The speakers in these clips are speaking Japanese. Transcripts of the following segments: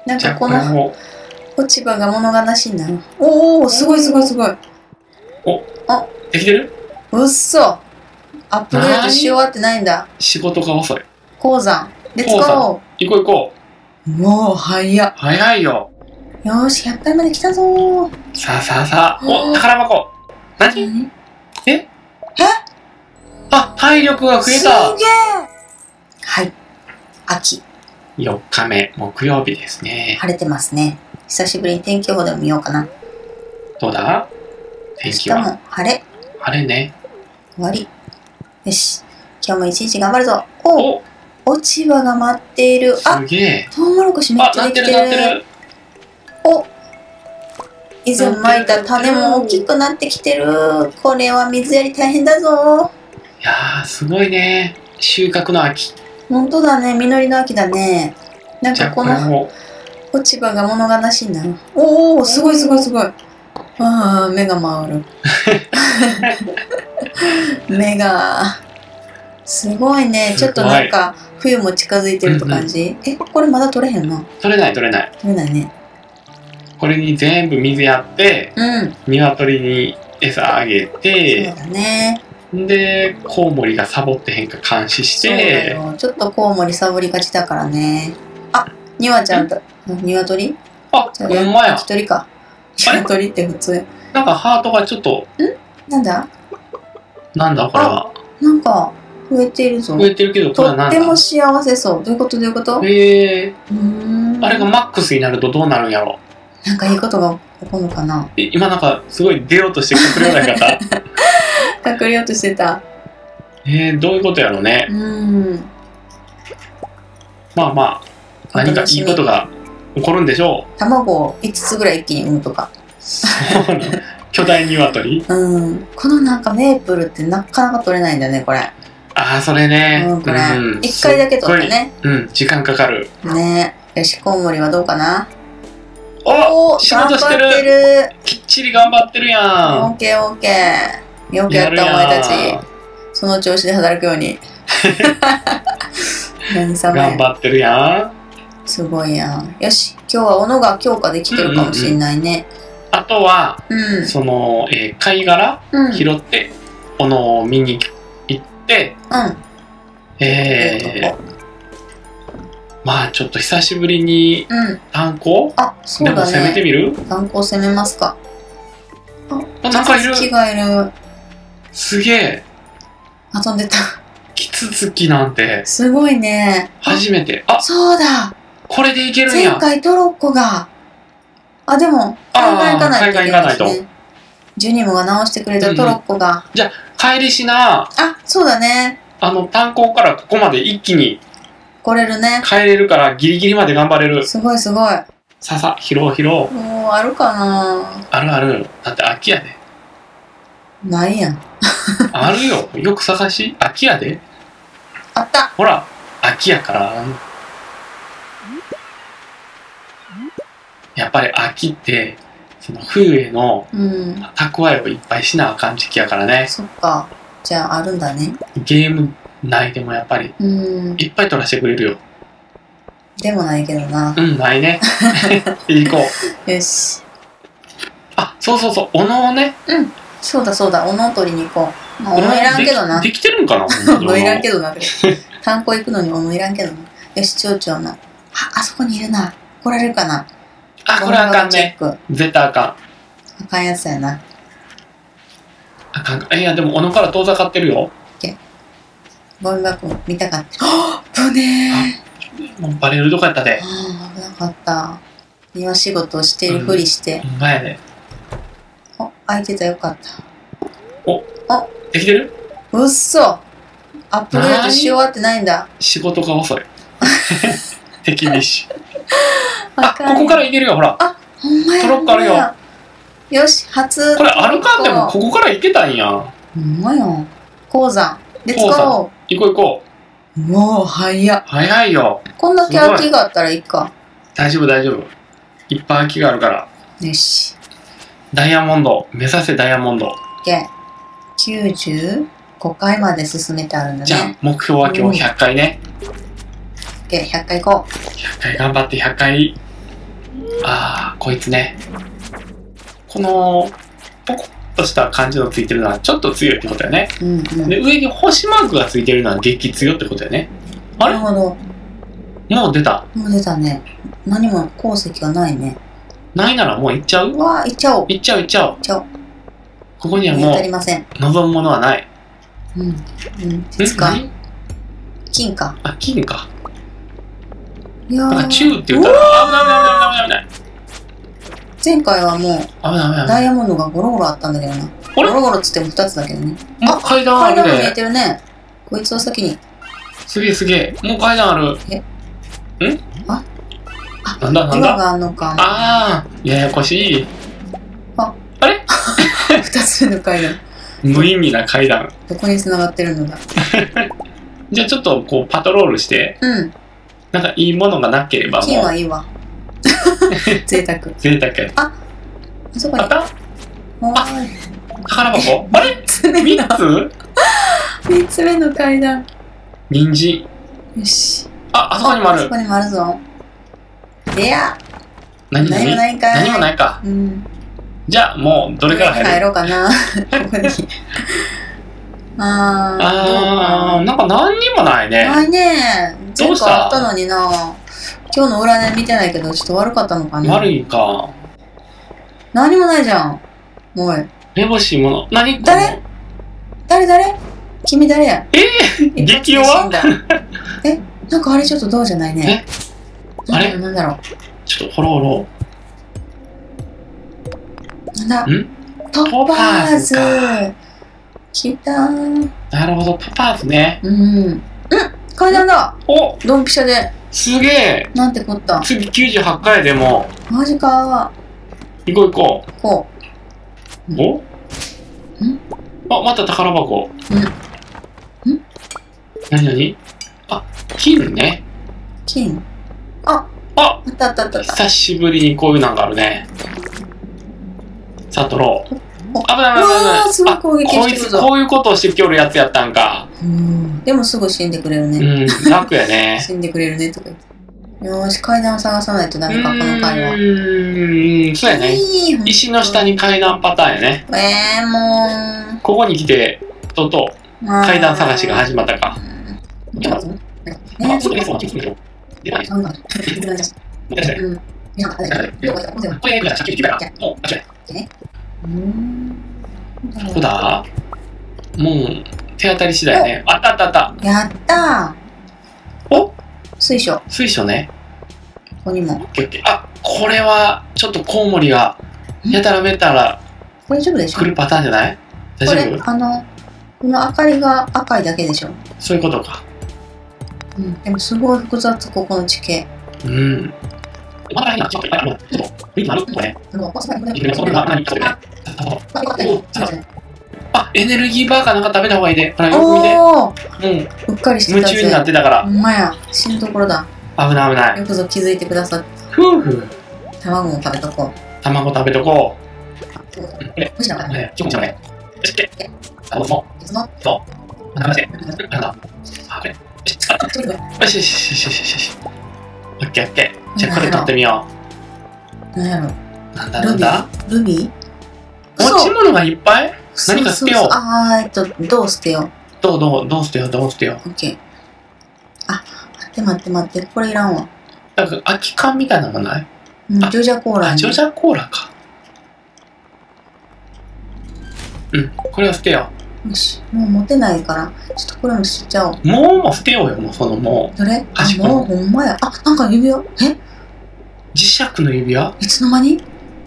なんじゃあこかこのれも、 落ち葉が物悲しいな。おお、すごいすごいすごい。 できてる？ うっそ。アップグレードし終わってないんだ。 仕事が遅い。 鉱山。レッツゴ行こう行こう。 ー。もう、早っ。 早いよ。 よーし、100回まで来たぞー。 さあさあさあ。お、宝箱。何？ 何え？あ、体力が増えすた。 げえ。はい。秋。 4日目、木曜日ですね。 晴れてますね。久しぶりに天気予報でも見ようかな。 どうだ？天気は。 明日も晴れ。 晴れね。 終わり。よし。今日も一日頑張るぞ。おお、 落ち葉が舞っている。あ、 すげえ。 トウモロコシめっあ、 ちゃなってできてる。 るなってる。 お、以前撒いた種も大きくなってきてる。これは水やり大変だぞ。 いやー、すごいね。収穫の秋。 本当だね、実りの秋だね。なんじゃあかこのこれも、 落ち葉が物悲しいな。おお、すごいすごいすごい。ああ、目が回る。目が。すごいね。ちょっとなんか冬も近づいてるって感じ。え、これまだ取れへんの？ 取れない取れない。 取れないね。 これに全部水やって、 うん。 鶏に餌あげそうて、 だね。 で、コウモリがサボってへんか監視しそうだて、 よ。ちょっとコウモリサボりがちだからね。あ、ニワちゃんと、鶏？ あ、 じゃあほんまや。 焼き鳥か。 あれ鶏って普通。 なんかハートがちょっと、 なんだ？ なんだこれは。 なんか増えているぞ。 増えてるけど、これとはなんだ？ っても幸せそう。どういうことどういうこと？ あれがマックスになるとどうなるんやろ？ なんかいいことが起こるのかな？ 今なんかすごい出ようとして隠れような方。 隠れようとしてた。 どういうことやろね。まあまあ、何かいいことが起こるんでしょう。 卵を5つぐらい一気に産むとか。 そうなの。巨大鶏。 このなんかメープルってなかなか取れないんだね、これ。 ああ、それね。 これ。1回だけ取ってね。 時間かかる。 ね。よし、コウモリはどうかな？ お、仕事して頑張ってる。 る。 きっちり頑張ってるやん。 オッケーオッケー。よくやったお前たち。その調子で働くように。何様や。 頑張ってるやん。 すごいやん。よし、今日は斧が強化できてるかもしれないね。 あとは、その、貝殻拾って、斧を見に行って、まあちょっと久しぶりに炭鉱でも攻めてみる？ 炭鉱攻めますか。 あ、なんかいる。 キツツキがいる。 すげえ。 あ、飛んでた。 キツツキなんてすごいね。 初めて。あ、 そうだ。 これでいけるんや。 前回トロッコが。あ、でも海岸行かないといけないですね。ジュニムが直してくれたトロッコが。 じゃあ帰りしな。 あ、そうだね。 炭鉱からここまで一気に来れるね。 帰れるからギリギリまで頑張れる。 すごいすごい。 ささ、拾おう拾おう。 もうあるかな？ あるある。だって空きやで。 ないやん。 あるよ。よく探し。空きやで。 あった。 ほら、空きやから。やっぱり秋ってその冬への蓄えをいっぱいしなあかん時期やからね。 そっか。じゃああるんだね。 ゲーム内でもやっぱりいっぱい取らせてくれるよ。 でもないけどな。 ないね。行こう。よし。 あ、そうそうそう。斧をね。 そうだそうだ。斧を取りに行こう。斧いらんけどな。 できてるんかな？ 斧いらんけどな。炭鉱行くのに斧いらんけどな。よし、町長の。あそこにいるな。来られるかな？ あ、これあかんね。絶対あかん。 あかんやつやな。 あかん。いや、でも、斧から遠ざかってるよ。 ゴミ箱見たかった。危ねえ。もうバレるとこやったで。 危なかった。庭仕事をしているふりして。 ほんまやで。 開いてたよかった。 できてる？ うっそ。アップグレードし終わってないんだ。 仕事が遅い。手厳しい。あ、ここから行けるよ、ほら。 あ、ほんまや。 トロッコあるよ。 よし、初。 これ歩かんでもここから行けたんや。ほんまや。鉱山。レッツゴー。 行こう行こう。もう早っ。 早いよ。 こんだけ空きがあったらいいか。 大丈夫大丈夫。いっぱい空きがあるから。 よし。 ダイヤモンド。目指せダイヤモンド。 95回まで進めてあるんだね。 じゃあ、目標は今日100回ね。 100回行こう。 100回頑張って100回ああ、こいつね。このポコッとした感じのついてるのはちょっと強いってことだよね。で、上に星マークがついてるのは激強ってことだよね。あれ？ なるほど。 もう出た。 もう出たね。何も鉱石がないね。 ないならもう行っちゃう？ わあ、行っちゃおう。 行っちゃう行っちゃおう。 行っちゃおう。 ここにはもう望むものはない。 鉄か。金か。 あ、金か。 いやー。 なんかチューって言ったら危ない危ない危ない危ない。 前回はもう危ない危ない。 ダイヤモンドがゴロゴロあったんだけどな。ゴロゴロっつっても2つだけどね。 あ、階段あるね。 階段見えてるね。こいつを先に。 すげえすげえ。もう階段ある。 あ、 なんだなんだ。 岩があんのか。 ああ、ややこしい。あれ 2つ目の階段。 無意味な階段。 どこに繋がってるのだ。 じゃあちょっとこうパトロールして、なんかいいものがなければもう。 金はいいわ。贅沢。 贅沢や。 あそこに。 あった？宝箱？あれ？3つ ？3つ目の階段。 人参。 よし。 あそこにもある。 あそこにもあるぞ。いや。 何もないかい。 何もないか。じゃあもうどれから入ろうかな。ここに。なんか何にもないね。 ないね。 どうした？ あったのにな。今日の占い見てないけどちょっと悪かったのかな。 悪いか。 何もないじゃん。おい。 めぼしいもの。何？ 誰？君誰や？ 激弱？ なんかあれちょっとどうじゃないね。 あれ？ なんだろう。 ちょっとホロホロ。 なんだ？トパーズ。来たー。 なるほど、トパーズね。 階段だ。 お、 ドンピシャで。 すげえ。 なんてこった。 次98回でも。 マジかー。行こう。 こう。お？あ、また宝箱。何？あ、金ね。 金。あったあったあった。 久しぶりにこういうのがあるね。さあ、取ろう。危ない危ない危ない。 すごい攻撃してるぞ。 こういうことをしてきょるやつやったんか。 でもすぐ死んでくれるね。 楽やね。 死んでくれるねとか言って。よーし、階段を探さないとダメか、この階は。 そうやね。石の下に階段パターンやね。 もう。 ここに来て、とうとう階段探しが始まったか。どこだ？もう手当たり次第ね。あったあったあった。 やったー。お？水晶。 水晶ね。 ここにも。 あ、これはちょっとコウモリがやたらめたら大丈夫でしょ？ 来るパターンじゃない？大丈夫？ この明かりが赤いだけでしょ？ そういうことか。 でもすごい複雑、ここの地形。 まだ今ちょっとあ、エネルギーバーかなんか食べた方がいいで。 うっかりしてた。 夢中になってたから。 ほんまや、死ぬところだ。 危ない危ない。 よくぞ気づいてくださった。卵も食べとこう。 卵食べとこう。 無視だからね。 よしね。よしって。そう。なんだあ、これ。よしよしよしよしよし。オッケーオッケー。じゃあこれ取ってみよう。なんやろ。 なんだルビー？ 持ち物がいっぱい？何か捨てよう。 どう捨てよう。 どう捨てよう。オッケー。あ、待って。これいらんわ。 なんか空き缶みたいなのない？ ジョジャコーラ。 ジョジャコーラか。これを捨てよう。よし、もう持てないから、ちょっとこれも捨てちゃおう。 もう捨てようよ、もうもう。 どれ？もうほんまや。なんか指輪。 磁石の指輪？ いつの間に？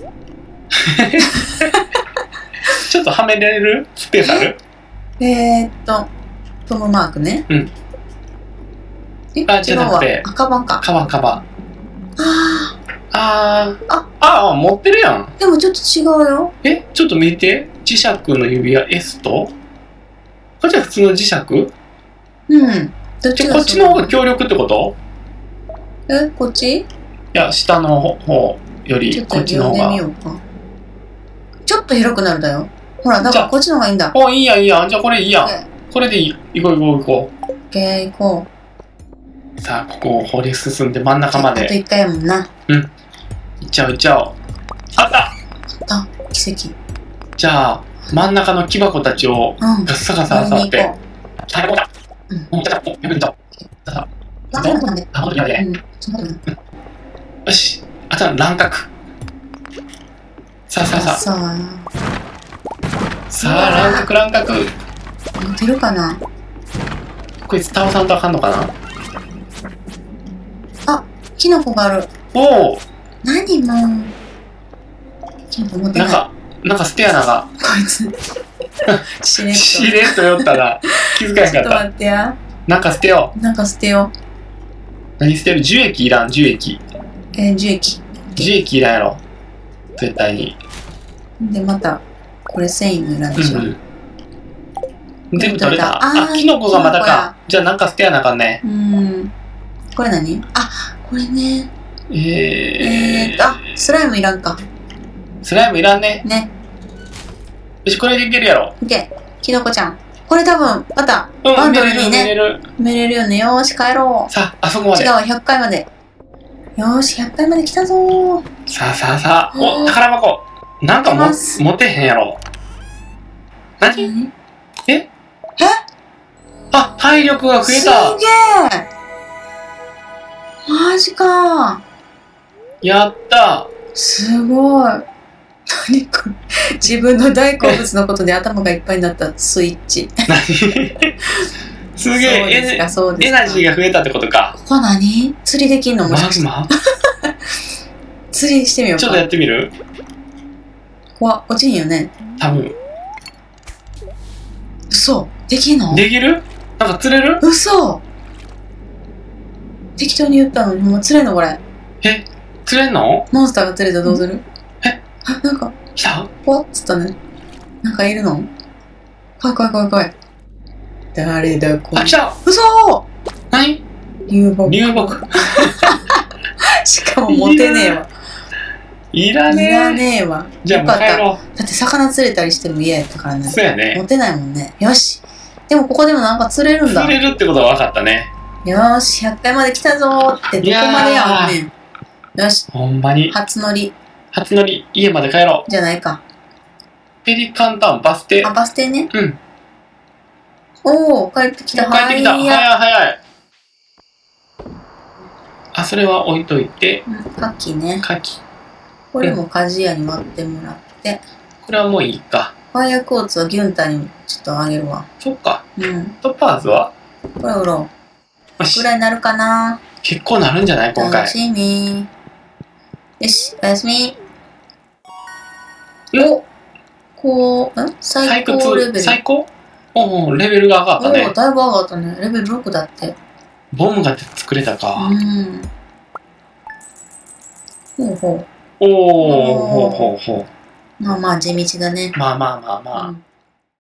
ちょっとはめられるスペースある？ トムマークね。 じゃなくて。 カバンか。 カバン。持ってるやん。 でもちょっと違うよ。 ちょっと見て。磁石の指輪 S とこれじゃ普通の磁石？ どっちがこっちの方が強力ってこと？ こっち？ いや、下の方よりこっちの方が。 ちょっと広くなるだよ。ほら、だからこっちの方がいいんだ。 いいやん。じゃあこれいいやん。これでいい。行こう。 行こう。 さあ、ここを掘り進んで真ん中まで。 あと1回やもんな。 行っちゃおういっちゃおう。あった。 あ、奇跡。 じゃあ真ん中の木箱たちをガッサガサ漁って。最高だ。もう来た。よく見た。よし。あとは乱獲。さあ。乱獲。 持てるかな。 こいつ倒さんとあかんのかな。 あ、キノコがある。 おお。 何も。キノコ持ってない。 なんかステアナが。 こいつ。 しれっと酔ったら気づかなかった。ちょっと待ってや。 なんか捨てよう。 何捨てる？樹液いらん、樹液。樹液いらんやろ。絶対に。 で、また、これ繊維もいらんでしょ。 全部取れた。あ、キノコがまだか。じゃあなんか捨てやなあかんね。 これ何？あ、これね。スライムいらんか。 スライムいらんね。よし、これでいけるやろ。 いけ。キノコちゃん。これ多分、また、バンドルにね。埋めれるよね。よーし、帰ろう。 さあ、あそこまで。 違うわ、100回まで。よーし、100回まで来たぞー。 さあ。お、宝箱。なんか持てへんやろ。何？え？あ、体力が増えた。 すげえ。マジか。 やった。 すごい。何これ。自分の大好物のことで頭がいっぱいになったスイッチ。 すげえ。エナジーが増えたってことか。 ここ何？釣りできんの？もしかして。釣りしてみようか。 ちょっとやってみる？ 落ちんよね。 多分。 嘘。できんの？ できる？なんか釣れる？ 嘘。適当に言ったのにもう釣れんのこれ。 釣れんの？ モンスターが釣れたらどうする？なんか来た？ 怖っつったね。なんかいるの？怖い。誰だこれ？ あ、来た！ 嘘！ 何？ 流木。しかも持てねえわ。いらねえわ。 じゃあもう帰ろう。だって魚釣れたりしても嫌やったからね。 そうやね。 持てないもんね。よし。でもここでもなんか釣れるんだ。 釣れるってことは分かったね。 よーし、100回まで来たぞーってどこまでやもんね。よし。 ほんまに。 初乗り、 家まで帰ろう。 じゃないか。 ペリカンタウンバス停。 あ、バス停ね。 うん。 おー、帰ってきた。 早い。あ、それは置いといて。 カキね。 カキ。 これも鍛冶屋に割ってもらって。 これはもういいか。 ファイアクォーツはギュンタにちょっとあげるわ。 そっか。トッパーズはこれ売ろう。ぐらいになるかな。 結構なるんじゃない今回。 楽しみ。よし、おやすみ。お、最高レベル。 最高？レベルが上がったね。 だいぶ上がったね。レベル6だって。 ボムが作れたか。 ほう。まあまあ地道だね。 まあ。